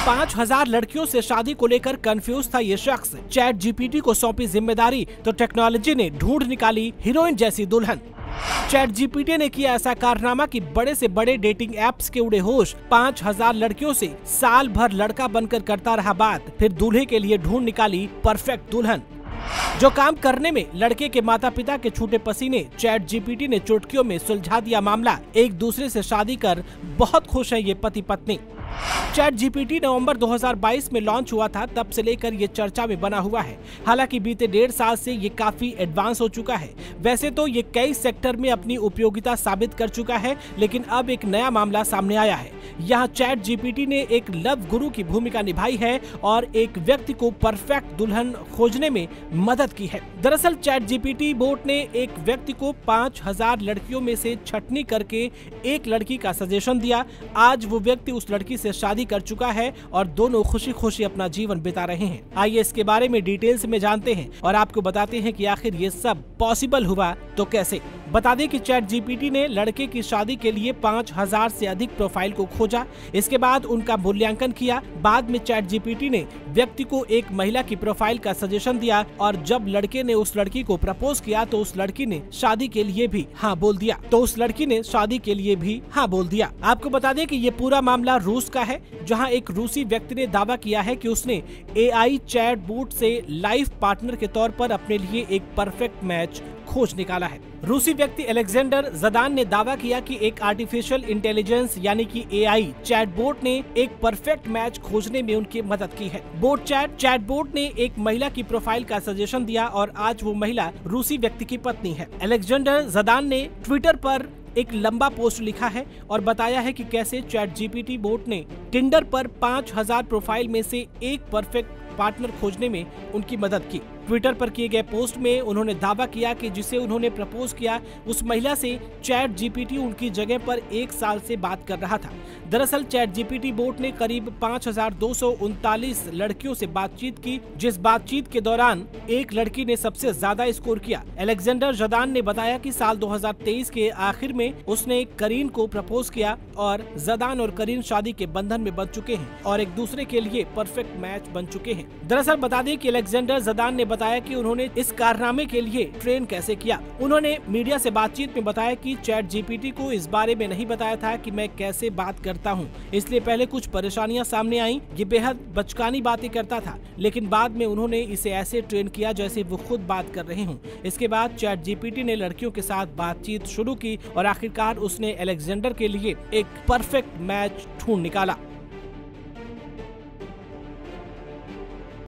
5000 लड़कियों से शादी को लेकर कंफ्यूज था ये शख्स। चैट जीपीटी को सौंपी जिम्मेदारी तो टेक्नोलॉजी ने ढूंढ निकाली हीरोइन जैसी दुल्हन। चैट जीपीटी ने किया ऐसा कारनामा कि बड़े से बड़े डेटिंग एप्स के उड़े होश 5000 लड़कियों से साल भर लड़का बनकर करता रहा बात, फिर दूल्हे के लिए ढूंढ निकाली परफेक्ट दुल्हन। जो काम करने में लड़के के माता पिता के छूटे पसीने, चैट जीपीटी ने चुटकियों में सुलझा दिया मामला। एक दूसरे से शादी कर बहुत खुश है ये पति पत्नी। चैट जीपीटी नवंबर 2022 में लॉन्च हुआ था, तब से लेकर ये चर्चा में बना हुआ है। हालांकि बीते 1.5 साल से ये काफी एडवांस हो चुका है। वैसे तो ये कई सेक्टर में अपनी उपयोगिता साबित कर चुका है, लेकिन अब एक नया मामला सामने आया है। यहाँ चैट जीपीटी ने एक लव गुरु की भूमिका निभाई है और एक व्यक्ति को परफेक्ट दुल्हन खोजने में मदद की है। दरअसल चैट जीपीटी बोट ने एक व्यक्ति को 5000 लड़कियों में से छटनी करके एक लड़की का सजेशन दिया। आज वो व्यक्ति उस लड़की से शादी कर चुका है और दोनों खुशी खुशी अपना जीवन बिता रहे हैं। आइए इसके बारे में डिटेल्स में जानते हैं और आपको बताते हैं कि आखिर ये सब पॉसिबल हुआ तो कैसे। बता दें कि चैट जीपीटी ने लड़के की शादी के लिए 5000 से अधिक प्रोफाइल को खोजा। इसके बाद उनका मूल्यांकन किया। बाद में चैट जीपीटी ने व्यक्ति को एक महिला की प्रोफाइल का सजेशन दिया और जब लड़के ने उस लड़की को प्रपोज किया तो उस लड़की ने शादी के लिए भी हाँ बोल दिया। आपको बता दें कि ये पूरा मामला रूस का है, जहां एक रूसी व्यक्ति ने दावा किया है कि उसने एआई चैट बोट से लाइफ पार्टनर के तौर पर अपने लिए एक परफेक्ट मैच खोज निकाला है। रूसी व्यक्ति अलेक्जेंडर ज़दान ने दावा किया कि एक आर्टिफिशियल इंटेलिजेंस यानी कि एआई चैटबोट ने एक परफेक्ट मैच खोजने में उनकी मदद की है। चैटबोट ने एक महिला की प्रोफाइल का सजेशन दिया और आज वो महिला रूसी व्यक्ति की पत्नी है। अलेक्जेंडर ज़दान ने ट्विटर पर एक लंबा पोस्ट लिखा है और बताया है कि कैसे चैट जीपीटी बोट ने टिंडर पर 5000 प्रोफाइल में से एक परफेक्ट पार्टनर खोजने में उनकी मदद की। ट्विटर पर किए गए पोस्ट में उन्होंने दावा किया कि जिसे उन्होंने प्रपोज किया उस महिला से चैट जीपीटी उनकी जगह पर 1 साल से बात कर रहा था। दरअसल चैट जीपीटी बोट ने करीब 5239 लड़कियों से बातचीत की, जिस बातचीत के दौरान एक लड़की ने सबसे ज्यादा स्कोर किया। अलेक्जेंडर ज़दान ने बताया कि साल 2023 के आखिर में उसने करीन को प्रपोज किया और ज़दान और करीन शादी के बंधन में बंध चुके हैं और एक दूसरे के लिए परफेक्ट मैच बन चुके हैं। दरअसल बता दें कि अलेक्जेंडर ज़दान ने बताया कि उन्होंने इस कारनामे के लिए ट्रेन कैसे किया। उन्होंने मीडिया से बातचीत में बताया कि चैट जीपीटी को इस बारे में नहीं बताया था कि मैं कैसे बात करता हूं, इसलिए पहले कुछ परेशानियां सामने आईं। ये बेहद बचकानी बातें करता था, लेकिन बाद में उन्होंने इसे ऐसे ट्रेन किया जैसे वो खुद बात कर रहे हों। इसके बाद चैट जीपीटी ने लड़कियों के साथ बातचीत शुरू की और आखिरकार उसने अलेक्जेंडर के लिए एक परफेक्ट मैच ढूंढ निकाला।